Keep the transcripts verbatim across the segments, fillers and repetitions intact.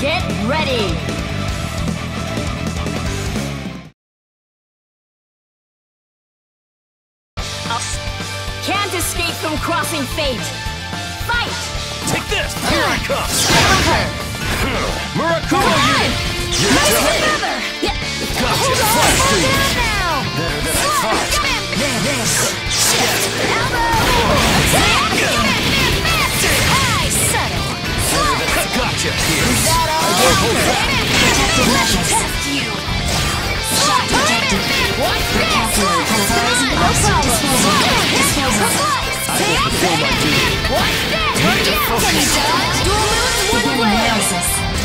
Get ready! Can't escape from crossing fate! Fight! Take this! Here I come! Counter! Murakumo unit! Your Nice turn! maneuver! Yeah. Gotcha! Hold on! Flash Hold beam! down now! Better than I thought! Elbow! Attack! High subtle! Gotcha! Here! Is that all? I won't hold back! Protective Let's measures. test you! Shock detected. What's this? Recalculating polarizing No ops. problem! Disposal. Disposal. I will fulfill my duty! What's this? Can you dodge? Dual moves, one Beginning blade! analysis.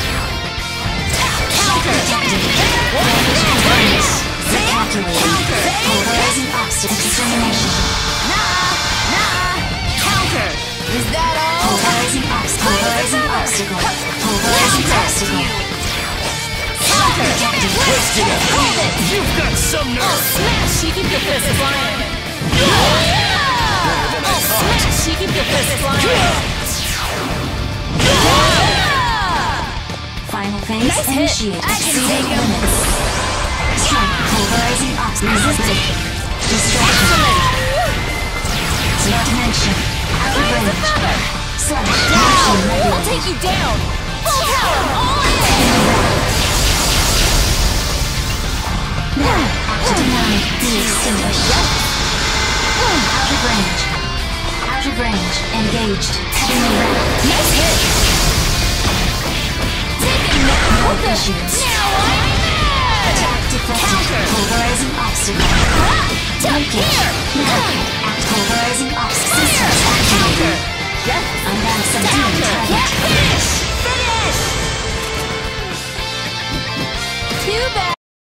Shock Counter! detected. What's this? Recalculating. Polarizing obstacle determination. Nah! Nah! Counter! Is that all? Polarizing obstacle. Polarizing obstacle. Polarizing obstacle. Shock detected. Wasting it! Hold it! You've got some I'll nerve! smash you, keep your fist flying! I'll smash you, keep your fist flying! Final phase Nice hit. initiated. I can Exceeding take 'em. limits. Strike. Polarizing obstacle. Resisting! Distraction. Excellent! Dimension. Out of Raise the range. feather! Seven. Down! Motion I'll regulated. take you down! Full power! All in! Now, active dynamic. Be extinguished. Out of range. Out of range. Engaged. Heavenly wrath. Nice hit! Take it now! No What the? issues. Now I'm mad! Attack deflected. Counter. Polarizing obstacle. Ah! Duck Linkage. here! Act polarizing obstacle. Fire! Systems activated. Counter! Yes! Unbound subdued Counter! target. Get finish!